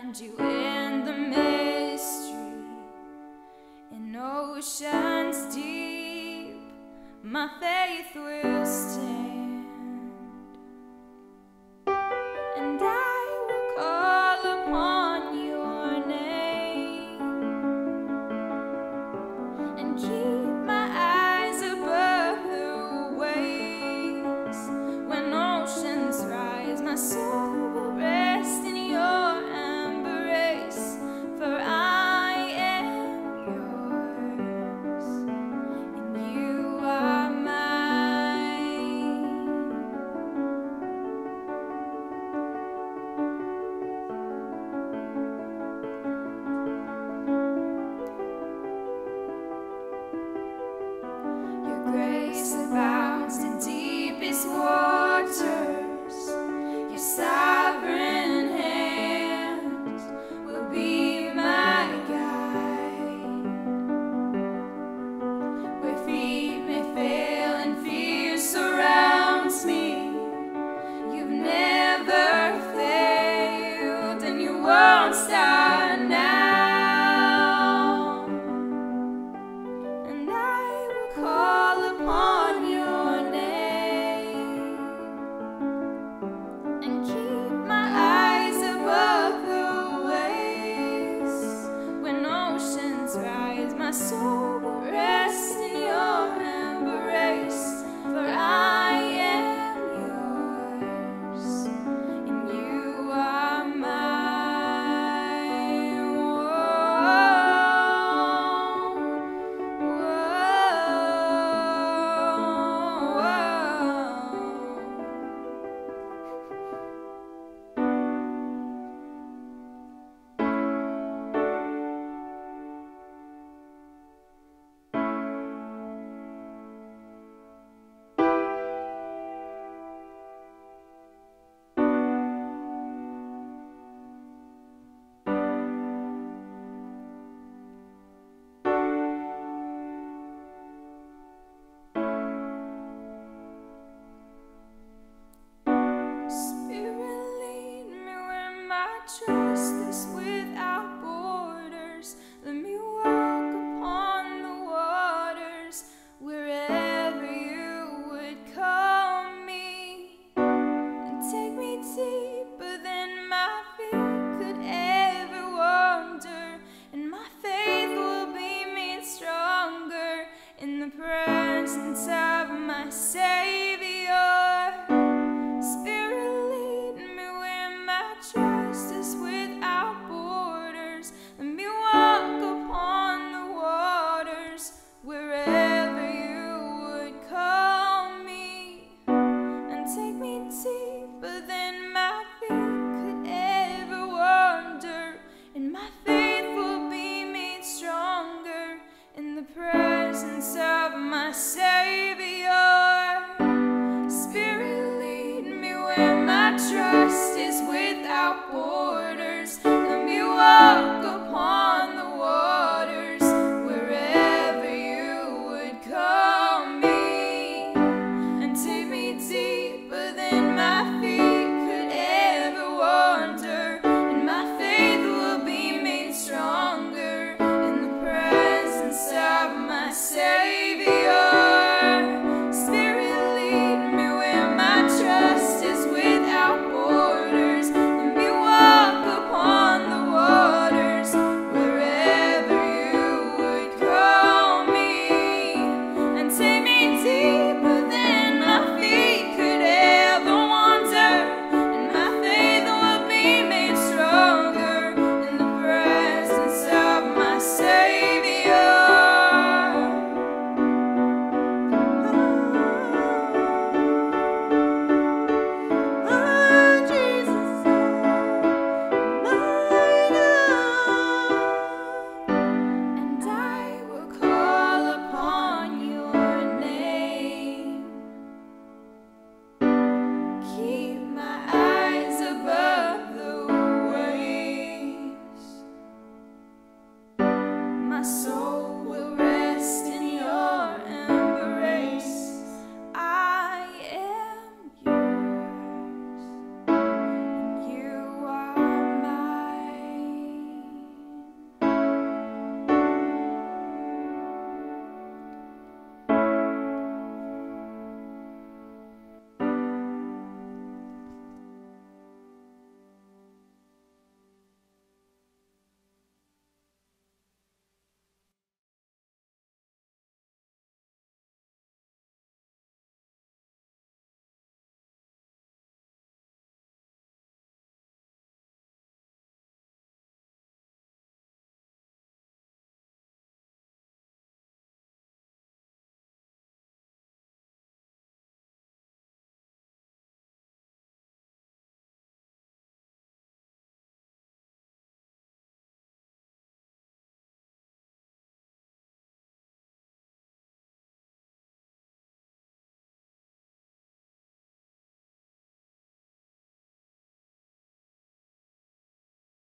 find you in the mystery. In oceans deep, my faith will stand, and I will call upon your name and keep my eyes above the waves. When oceans rise, my soul will rest in your embrace, for I am yours and you are mine. Your grace abounds to deepest waters. Your sovereign hand will be my guide. Where feet may fail and fear surrounds me, you've never failed and you won't start now. And I will call upon your name and keep my eyes above the waves. When oceans rise, my soul will rest in your embrace, for I am yours and you are mine. Spirit, lead me where my trust is without borders. Let me walk upon the waters wherever you would call me, and take me deeper than my feet could ever wander, and my faith will be made stronger in the presence of my Savior. Spirit, lead me where my trust is without borders. Let me walk upon the waters wherever you would call me, and take me deeper than my feet could ever wander, and my faith will be made stronger in the presence of my Savior. Spirit, lead me where my trust is without borders.